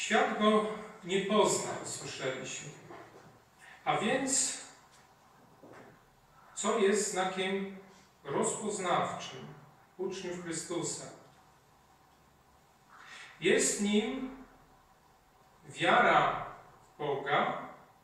Świat go nie pozna, usłyszeliśmy. A więc, co jest znakiem rozpoznawczym uczniów Chrystusa? Jest nim wiara w Boga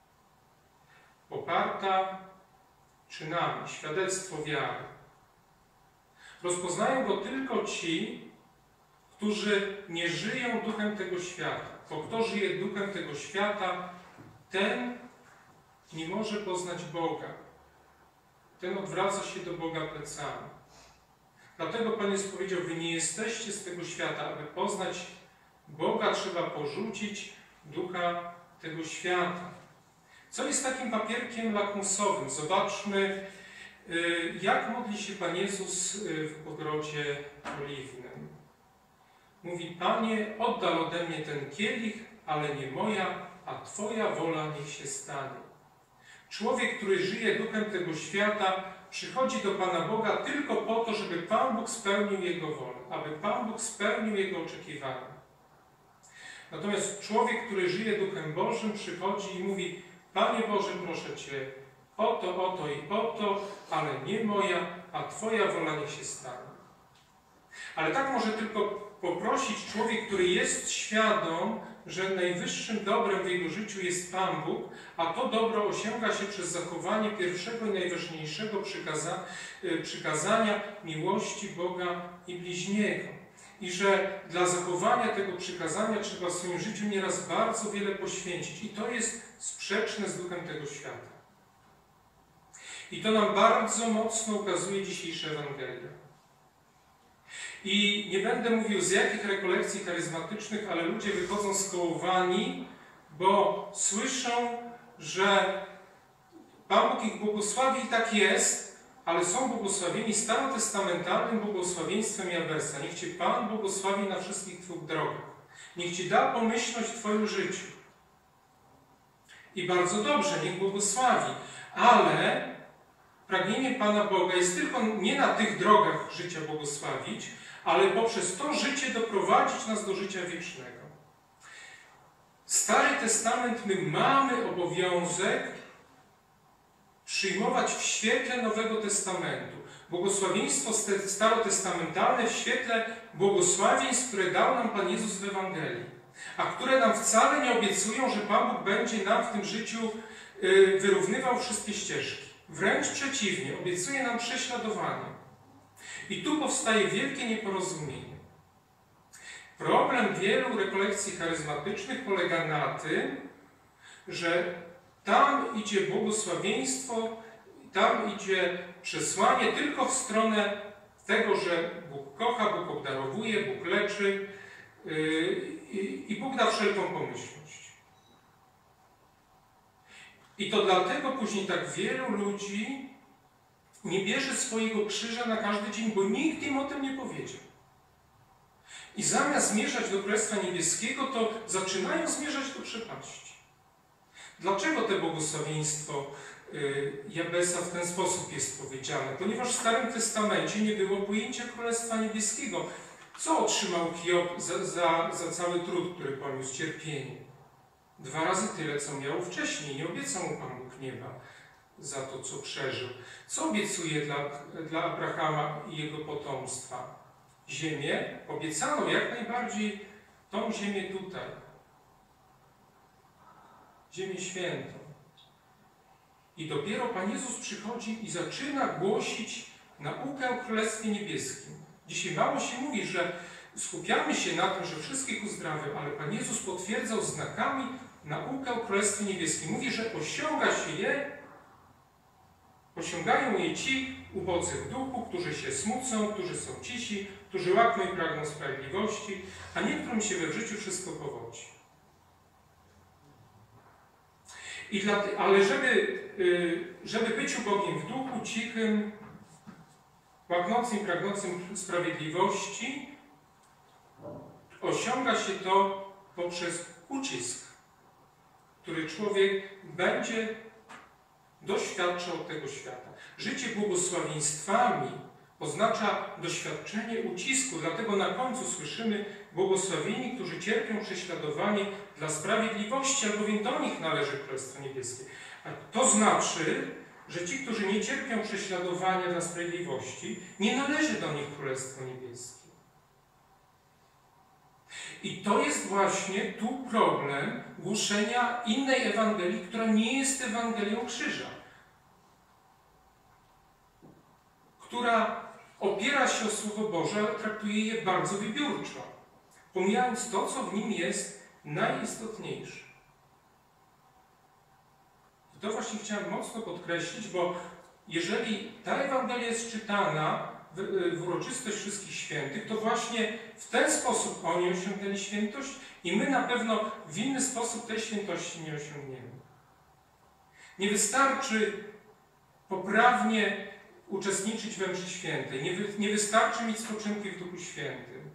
poparta czynami, świadectwo wiary. Rozpoznają go tylko ci, którzy nie żyją duchem tego świata. Bo kto żyje duchem tego świata, ten nie może poznać Boga. Ten odwraca się do Boga plecami. Dlatego Pan Jezus powiedział, wy nie jesteście z tego świata. Aby poznać Boga, trzeba porzucić ducha tego świata. Co jest takim papierkiem lakmusowym? Zobaczmy, jak modli się Pan Jezus w ogrodzie oliwnym. Mówi, Panie, oddal ode mnie ten kielich, ale nie moja, a Twoja wola niech się stanie. Człowiek, który żyje duchem tego świata, przychodzi do Pana Boga tylko po to, żeby Pan Bóg spełnił jego wolę, aby Pan Bóg spełnił jego oczekiwania. Natomiast człowiek, który żyje duchem Bożym, przychodzi i mówi, Panie Boże, proszę Cię, o to i o to, ale nie moja, a Twoja wola niech się stanie. Ale tak może tylko poprosić człowiek, który jest świadom, że najwyższym dobrem w jego życiu jest Pan Bóg, a to dobro osiąga się przez zachowanie pierwszego i najważniejszego przykazania miłości Boga i bliźniego. I że dla zachowania tego przykazania trzeba w swoim życiu nieraz bardzo wiele poświęcić. I to jest sprzeczne z duchem tego świata. I to nam bardzo mocno ukazuje dzisiejsza Ewangelia. I nie będę mówił z jakich rekolekcji charyzmatycznych, ale ludzie wychodzą skołowani, bo słyszą, że Pan Bóg ich błogosławi i tak jest, ale są błogosławieni starotestamentalnym błogosławieństwem Jabesa. Niech Cię Pan błogosławi na wszystkich Twoich drogach. Niech Ci da pomyślność w Twoim życiu. I bardzo dobrze, niech błogosławi, ale pragnienie Pana Boga jest tylko nie na tych drogach życia błogosławić, ale poprzez to życie doprowadzić nas do życia wiecznego. Stary Testament my mamy obowiązek przyjmować w świetle Nowego Testamentu. Błogosławieństwo starotestamentalne w świetle błogosławieństw, które dał nam Pan Jezus w Ewangelii, a które nam wcale nie obiecują, że Pan Bóg będzie nam w tym życiu wyrównywał wszystkie ścieżki. Wręcz przeciwnie, obiecuje nam prześladowanie. I tu powstaje wielkie nieporozumienie. Problem wielu rekolekcji charyzmatycznych polega na tym, że tam idzie błogosławieństwo, tam idzie przesłanie tylko w stronę tego, że Bóg kocha, Bóg obdarowuje, Bóg leczy i Bóg da wszelką pomyślność. I to dlatego później tak wielu ludzi nie bierze swojego krzyża na każdy dzień, bo nikt im o tym nie powiedział. I zamiast zmierzać do Królestwa Niebieskiego, to zaczynają zmierzać do przepaści. Dlaczego to błogosławieństwo Jabesa w ten sposób jest powiedziane? Ponieważ w Starym Testamencie nie było pojęcia Królestwa Niebieskiego. Co otrzymał Hiob za cały trud, który poniósł, cierpienie? 2 razy tyle, co miał wcześniej. Nie obiecał mu Pan Bóg nieba za to, co przeżył. Co obiecuje dla Abrahama i jego potomstwa? Ziemię. Obiecano jak najbardziej tą ziemię tutaj. Ziemię świętą. I dopiero Pan Jezus przychodzi i zaczyna głosić naukę o Królestwie Niebieskim. Dzisiaj mało się mówi, że skupiamy się na tym, że wszystkich uzdrawia, ale Pan Jezus potwierdzał znakami naukę o Królestwie Niebieskim. Mówi, że osiągają je ci ubodzy w duchu, którzy się smucą, którzy są cisi, którzy łakną i pragną sprawiedliwości, a niektórym się we życiu wszystko powodzi. Ale żeby być ubogim w duchu, cichym, łaknącym i pragnącym sprawiedliwości, osiąga się to poprzez ucisk, który człowiek będzie doświadczał tego świata. Życie błogosławieństwami Oznacza doświadczenie ucisku, dlatego na końcu słyszymy błogosławieni, którzy cierpią prześladowanie dla sprawiedliwości, albowiem do nich należy Królestwo Niebieskie. A to znaczy, że ci, którzy nie cierpią prześladowania dla sprawiedliwości, nie należy do nich Królestwo Niebieskie. I to jest właśnie tu problem głoszenia innej Ewangelii, która nie jest Ewangelią Krzyża, która opiera się o Słowo Boże, ale traktuje je bardzo wybiórczo, pomijając to, co w nim jest najistotniejsze. I to właśnie chciałem mocno podkreślić, bo jeżeli ta Ewangelia jest czytana w uroczystość Wszystkich Świętych, to właśnie w ten sposób oni osiągnęli świętość i my na pewno w inny sposób tej świętości nie osiągniemy. Nie wystarczy poprawnie uczestniczyć we mszy świętej, nie wystarczy mieć spoczynki w Duchu Świętym.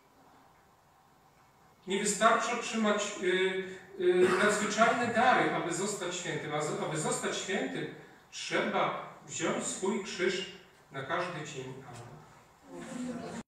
Nie wystarczy otrzymać nadzwyczajne dary, aby zostać świętym. A aby zostać świętym, trzeba wziąć swój krzyż na każdy dzień. Amen.